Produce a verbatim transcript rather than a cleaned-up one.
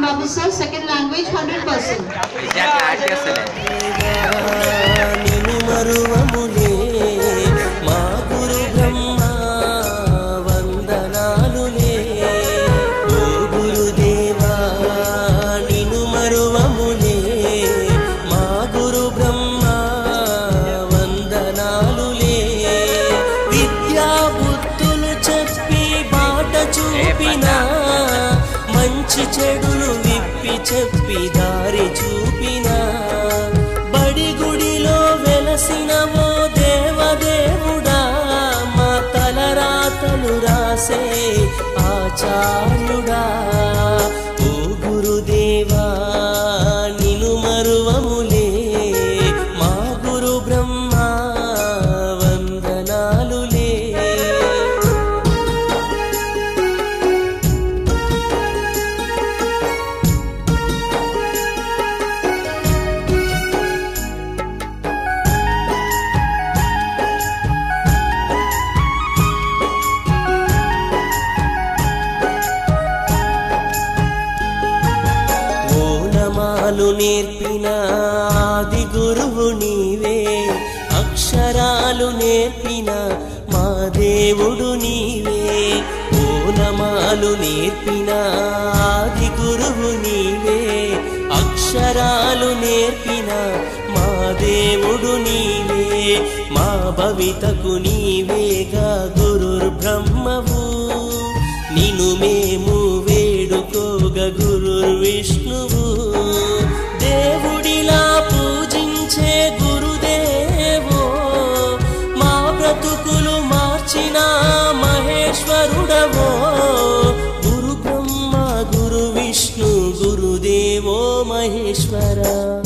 Babu sir, second language one hundred percent. నిను మరువములే మా గురు బ్రహ్మ వందనాలులే ఓ గురుదేవా నిను మరువములే మా గురు బ్రహ్మ వందనాలులే విద్యా బుద్ధులు చెప్పి బాట చూపినా మంచి చెడులు విప్పి చెప్పి దారి చూపినా బడి గుడిలో వెలసినవో దేవదేవుడా మా తలరాతలు రాసే ఆచార్యుడా ఓ గురుదేవా నిను మరువములే మా గురు బ్రహ్మ వందనాలులే ఓనమాలు నేర్పిన ఆది గురువు నీవే అక్షరాలు నేర్పిన మా దేవుడు నీవే ఓనమాలు నేర్పిన ఆది గురువు నీవే అక్షరాలు నేర్పిన మా దేవుడు నీవే మా భవితకు నీవేగా గురుర్ బ్రహ్మవు నిను మేము వేడుకోగ గురుర్ విష్ణువు దేవుడిలా పూజించే గురుదేవో మా బ్రతుకులు మార్చిన మహేశ్వరుడవో గురు బ్రహ్మ గురు విష్ణు గురుదేవో మహేశ్వర